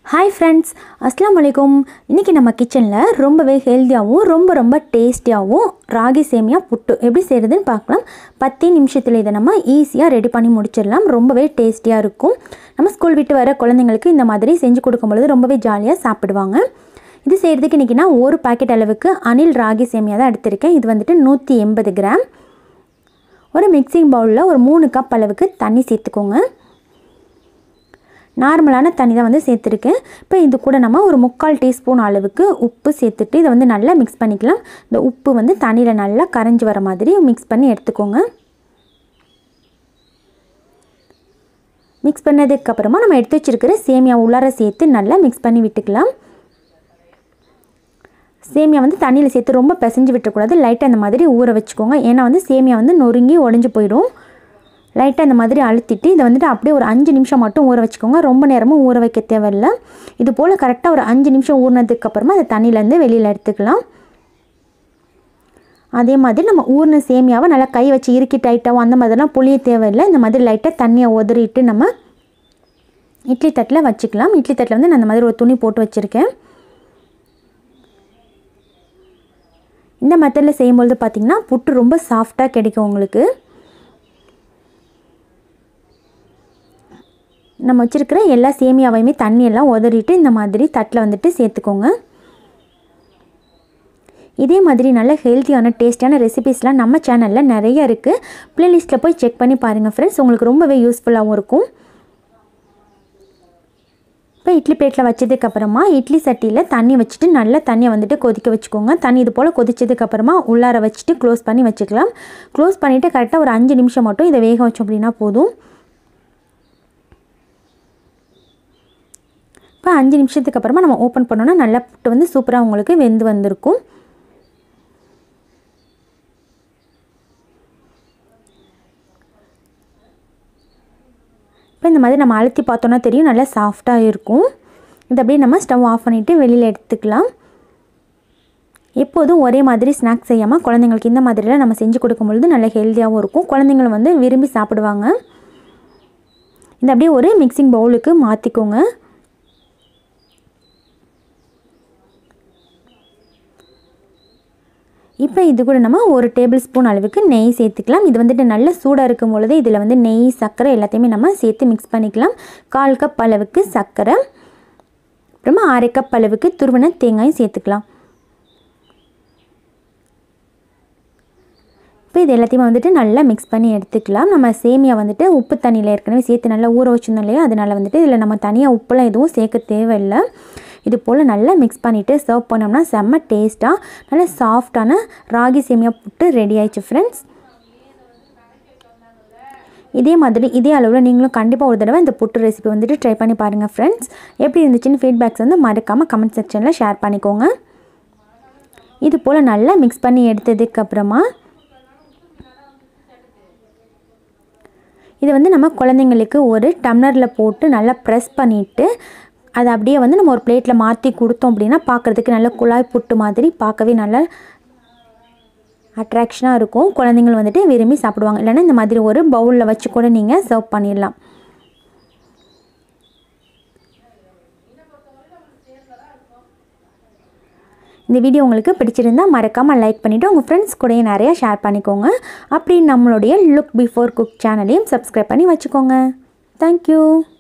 Hi friends, அஸ்ஸலாமு அலைக்கும். இன்றைக்கி நம்ம கிச்சனில் ரொம்பவே ஹெல்த்தியாகவும் ரொம்ப டேஸ்டியாகவும் ராகி சேமியா புட்டு எப்படி செய்கிறதுன்னு பார்க்கலாம். 10 நிமிஷத்தில் இதை நம்ம ஈஸியாக ரெடி பண்ணி முடிச்சிடலாம். ரொம்பவே டேஸ்டியாக இருக்கும். நம்ம ஸ்கூல் விட்டு வர குழந்தைங்களுக்கு இந்த மாதிரி செஞ்சு கொடுக்கும் பொழுது ரொம்பவே ஜாலியாக சாப்பிடுவாங்க. இது செய்கிறதுக்கு இன்றைக்கி நான் ஒரு பாக்கெட் அளவுக்கு அணில் ராகி சேமியா தான் எடுத்திருக்கேன். இது வந்துட்டு 180 கிராம். ஒரு மிக்சிங் பவுலில் ஒரு 3 கப் அளவுக்கு தண்ணி சேர்த்துக்கோங்க. நார்மலான தண்ணி தான் வந்து சேர்த்துருக்கேன். இப்போ இது கூட நம்ம ஒரு 3/4 டீஸ்பூன் அளவுக்கு உப்பு சேர்த்துட்டு இதை வந்து நல்லா மிக்ஸ் பண்ணிக்கலாம். இந்த உப்பு வந்து தண்ணியில் நல்லா கரைஞ்சி வர மாதிரி மிக்ஸ் பண்ணி எடுத்துக்கோங்க. மிக்ஸ் பண்ணதுக்கப்புறமா நம்ம எடுத்து வச்சுருக்கிற சேமியா உள்ளார சேர்த்து நல்லா மிக்ஸ் பண்ணி விட்டுக்கலாம். சேமியா வந்து தண்ணியில் சேர்த்து ரொம்ப பிசைஞ்சு விட்டுறக்கூடாது. லைட்டாக அந்த மாதிரி ஊற வச்சுக்கோங்க. ஏன்னா வந்து சேமியா வந்து நொறுங்கி உடஞ்சி போயிடும். லைட்டாக இந்த மாதிரி அழுத்திட்டு இதை வந்துட்டு அப்படியே ஒரு 5 நிமிஷம் மட்டும் ஊற வச்சுக்கோங்க. ரொம்ப நேரமும் ஊற வைக்க தேவையில்லை. இது போல் கரெக்டாக ஒரு 5 நிமிஷம் ஊறினதுக்கப்புறமா அதை தண்ணியிலேருந்து வெளியில் எடுத்துக்கலாம். அதே மாதிரி நம்ம ஊறின சேமியாவை நல்லா கை வச்சு இறுக்கி டைட்டாகவும் அந்த மாதிரிலாம் புளிய தேவையில்லை. இந்த மாதிரி லைட்டாக தண்ணியை உதறிட்டு நம்ம இட்லி தட்டில் வச்சுக்கலாம். இட்லி தட்டில் வந்து நான் இந்த மாதிரி ஒரு துணி போட்டு வச்சுருக்கேன். இந்த மெத்தடில் செய்யும்பொழுது பார்த்திங்கன்னா புட்டு ரொம்ப சாஃப்டாக கிடைக்கும் உங்களுக்கு. நம்ம வச்சுருக்கிற எல்லா சேமியாவையுமே தண்ணியெல்லாம் உதறிட்டு இந்த மாதிரி தட்டில் வந்துட்டு சேர்த்துக்கோங்க. இதே மாதிரி நல்ல ஹெல்த்தியான டேஸ்டியான ரெசிபீஸ்லாம் நம்ம சேனலில் நிறைய இருக்குது. ப்ளேலிஸ்ட்டில் போய் செக் பண்ணி பாருங்கள் ஃப்ரெண்ட்ஸ். உங்களுக்கு ரொம்பவே யூஸ்ஃபுல்லாகவும் இருக்கும். இப்போ இட்லி பிளேட்டில் வச்சதுக்கப்புறமா இட்லி சட்டியில் தண்ணி வச்சுட்டு நல்லா தண்ணியை வந்துட்டு கொதிக்க வச்சுக்கோங்க. தண்ணி இது போல் கொதிச்சதுக்கப்புறமா உள்ளார வச்சுட்டு க்ளோஸ் பண்ணி வச்சுக்கலாம். க்ளோஸ் பண்ணிவிட்டு கரெக்டாக ஒரு 5 நிமிஷம் மட்டும் இதை வேக வச்சோம் அப்படின்னா போதும். இப்போ 5 நிமிஷத்துக்கு அப்புறமா நம்ம ஓப்பன் பண்ணோன்னா நல்லா புட்டு வந்து சூப்பராக உங்களுக்கு வெந்து வந்திருக்கும். இப்போ இந்த மாதிரி நம்ம அழுத்தி பார்த்தோன்னா தெரியும், நல்லா சாஃப்டாக இருக்கும். இது அப்படியே நம்ம ஸ்டவ் ஆஃப் பண்ணிவிட்டு வெளியில் எடுத்துக்கலாம். எப்போதும் ஒரே மாதிரி ஸ்நாக்ஸ் செய்யாமல் குழந்தைங்களுக்கு இந்த மாதிரிலாம் நம்ம செஞ்சு கொடுக்கும்பொழுது நல்ல ஹெல்த்தியாகவும் இருக்கும். குழந்தைங்களும் வந்து விரும்பி சாப்பிடுவாங்க. இது அப்படியே ஒரு மிக்சிங் பவுலுக்கு மாற்றிக்கோங்க. இப்போ இது கூட நம்ம ஒரு டேபிள் ஸ்பூன் அளவுக்கு நெய் சேர்த்துக்கலாம். இது வந்துட்டு நல்ல சூடாக இருக்கும் பொழுது இதில் வந்து நெய், சர்க்கரை எல்லாத்தையுமே நம்ம சேர்த்து மிக்ஸ் பண்ணிக்கலாம். 1/4 கப் அளவுக்கு சர்க்கரை, அப்புறமா 1/2 கப் அளவுக்கு துருவன தேங்காயும் சேர்த்துக்கலாம். இப்போ இது எல்லாத்தையுமே வந்துட்டு நல்லா மிக்ஸ் பண்ணி எடுத்துக்கலாம். நம்ம சேமியா வந்துட்டு உப்பு தண்ணியில் ஏற்கனவே சேர்த்து நல்லா ஊற வச்சுருந்தோம் இல்லையா, அதனால் வந்துட்டு இதில் நம்ம தனியாக உப்புலாம் எதுவும் சேர்க்க தேவையில்லை. இது போல் நல்லா மிக்ஸ் பண்ணிவிட்டு சர்வ் பண்ணோம்னா செம்ம டேஸ்ட்டாக நல்ல சாஃப்டான ராகி சேமியா புட்டு ரெடி ஆயிடுச்சு ஃப்ரெண்ட்ஸ். இதே மாதிரி இதே அளவில் நீங்களும் கண்டிப்பாக ஒரு தடவை இந்த புட்டு ரெசிபி வந்துட்டு ட்ரை பண்ணி பாருங்கள் ஃப்ரெண்ட்ஸ். எப்படி இருந்துச்சுன்னு ஃபீட்பேக்ஸ் வந்து மறக்காமல் கமெண்ட் செக்ஷனில் ஷேர் பண்ணிக்கோங்க. இது போல் நல்லா மிக்ஸ் பண்ணி எடுத்ததுக்கப்புறமா இதை வந்து நம்ம குழந்தைங்களுக்கு ஒரு டம்ளரில் போட்டு நல்லா ப்ரெஸ் பண்ணிவிட்டு அதை அப்படியே வந்து நம்ம ஒரு பிளேட்டில் மாற்றி கொடுத்தோம் அப்படின்னா பார்க்குறதுக்கு நல்ல குழாய் புட்டு மாதிரி பார்க்கவே நல்லா அட்ராக்ஷனாக இருக்கும். குழந்தைங்கள் வந்துட்டு விரும்பி சாப்பிடுவாங்க. இல்லைன்னா இந்த மாதிரி ஒரு பவுலில் வச்சு கூட நீங்கள் சர்வ் பண்ணிடலாம். இந்த வீடியோ உங்களுக்கு பிடிச்சிருந்தால் மறக்காமல் லைக் பண்ணிவிட்டு உங்கள் ஃப்ரெண்ட்ஸ் கூட நிறையா ஷேர் பண்ணிக்கோங்க. அப்படி நம்மளுடைய லுக் பிஃபோர் குக் சேனலையும் சப்ஸ்கிரைப் பண்ணி வச்சுக்கோங்க. தேங்க்யூ.